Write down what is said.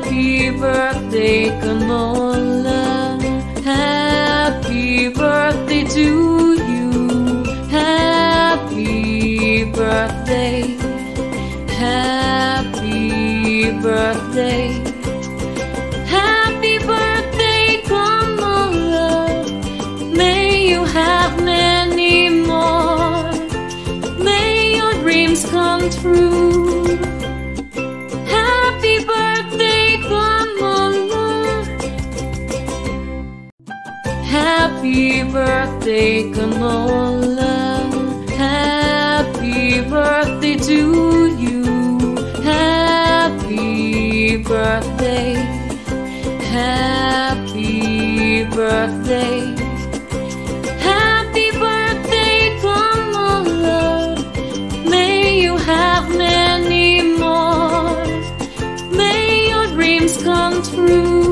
Happy birthday, Kamilah. Happy birthday to you. Happy birthday. Happy birthday. Happy birthday, Kamilah. May you have many more. May your dreams come true. Happy birthday, Kamilah. Happy birthday, Kamilah. Happy birthday to you. Happy birthday. Happy birthday. Happy birthday, Kamilah. May you have many more. May your dreams come true.